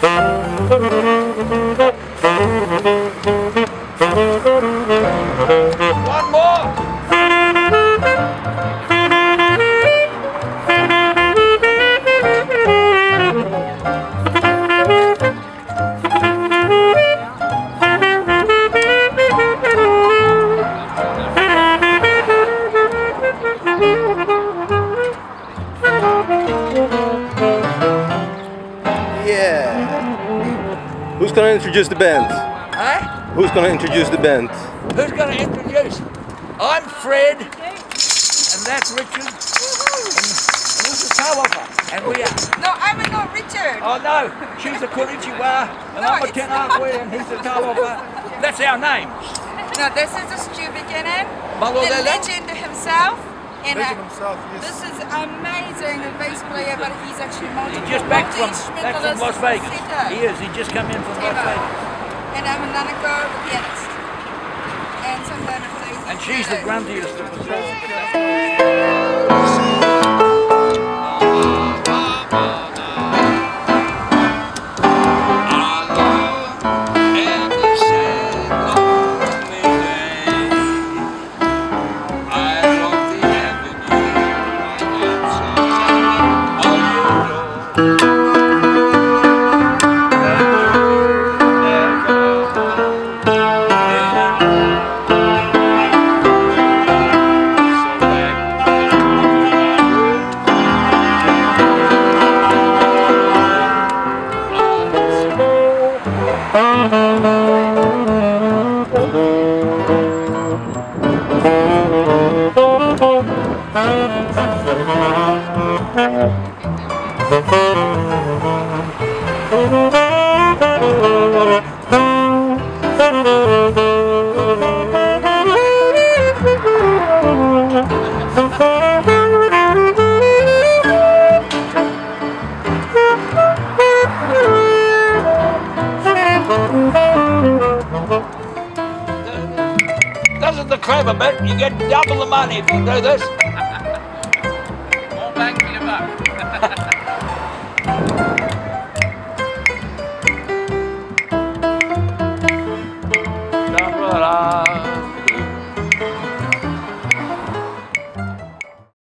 One more. Yeah. Who's gonna introduce the band? Eh? Who's gonna introduce the band? Who's going to introduce? I'm Fred, and that's Richard, and this is Tawafa, and we are. No, I'm not Richard. Oh no, she's a Kurichiwa, and No, I'm a it's Tenakwe, and he's a Tawafa. That's our names. No, this is the Stu Buchanan, the Malolele? legend himself. And Yes. this is amazing, a bass player, but he's actually multiple. He's just back from multi-instrumentalist Las Vegas. singer. He is, he just come in from Las Ever. Vegas. And I'm a Nanako, the pianist. And sometimes I play And she's the gruntiest of the three. This is the clever bit, you get double the money if you do this. More bang for your buck. Da-ba-da.